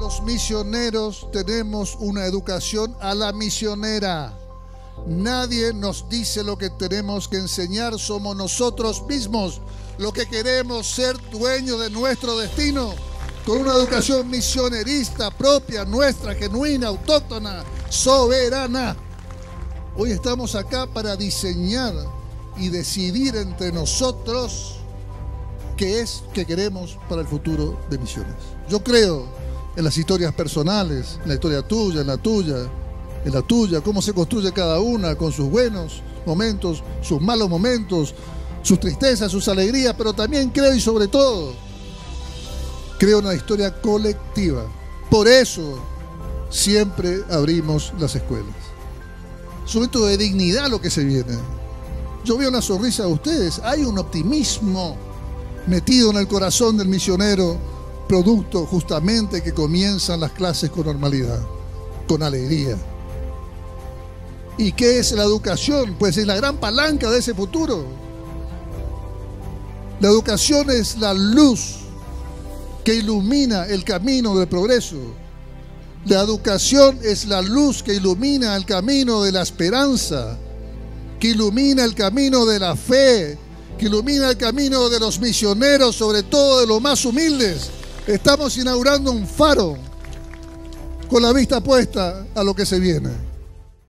Los misioneros tenemos una educación a la misionera. Nadie nos dice lo que tenemos que enseñar, somos nosotros mismos los que queremos ser dueños de nuestro destino, con una educación misionerista propia, nuestra, genuina, autóctona, soberana. Hoy estamos acá para diseñar y decidir entre nosotros qué es que queremos para el futuro de Misiones. Yo creo en las historias personales, en la historia tuya, en la tuya, en la tuya, cómo se construye cada una con sus buenos momentos, sus malos momentos, sus tristezas, sus alegrías, pero también creo y sobre todo creo en una historia colectiva. Por eso siempre abrimos las escuelas. Es un momento de dignidad lo que se viene. Yo veo una sonrisa de ustedes, hay un optimismo metido en el corazón del misionero, producto justamente que comienzan las clases con normalidad, con alegría. ¿Y qué es la educación? Pues es la gran palanca de ese futuro. La educación es la luz que ilumina el camino del progreso. La educación es la luz que ilumina el camino de la esperanza, que ilumina el camino de la fe, que ilumina el camino de los misioneros, sobre todo de los más humildes. Estamos inaugurando un faro con la vista puesta a lo que se viene.